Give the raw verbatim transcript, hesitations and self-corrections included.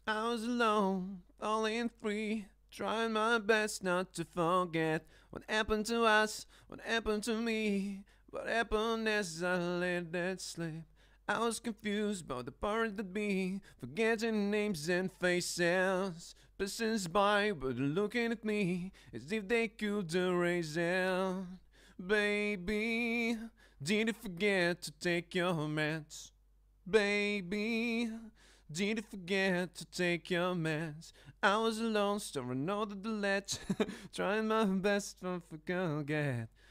I was alone, falling free, trying my best not to forget what happened to us, what happened to me, what happened as I let it slip. I was confused about the part that be, forgetting names and faces. Passers by were looking at me as if they could erase it. Baby, did you forget to take your meds? Baby, did you forget to take your meds? I was alone, staring out at the ledge, trying my best to forget